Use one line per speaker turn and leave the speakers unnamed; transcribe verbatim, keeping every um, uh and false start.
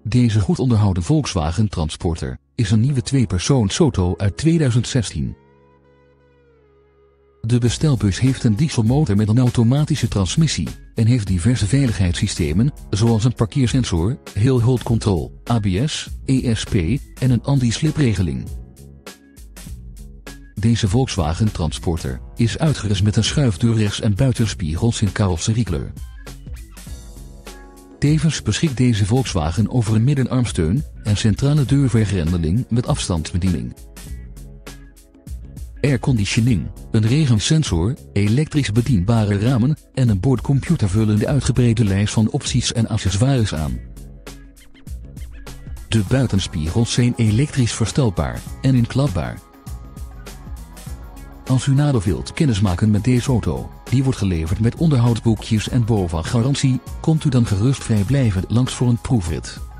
Deze goed onderhouden Volkswagen Transporter is een nieuwe tweepersoonsauto uit tweeduizend zestien. De bestelbus heeft een dieselmotor met een automatische transmissie en heeft diverse veiligheidssystemen, zoals een parkeersensor, hill hold control, A B S, E S P en een anti-slipregeling. Deze Volkswagen Transporter is uitgerust met een schuifdeur rechts en buitenspiegels in carrosseriekleur. Tevens beschikt deze Volkswagen over een middenarmsteun en centrale deurvergrendeling met afstandsbediening. Airconditioning, een regensensor, elektrisch bedienbare ramen en een boordcomputer vullen de uitgebreide lijst van opties en accessoires aan. De buitenspiegels zijn elektrisch verstelbaar en inklapbaar. Als u nader wilt kennismaken met deze auto, die wordt geleverd met onderhoudsboekjes en B O V A-garantie, komt u dan gerust vrijblijvend langs voor een proefrit.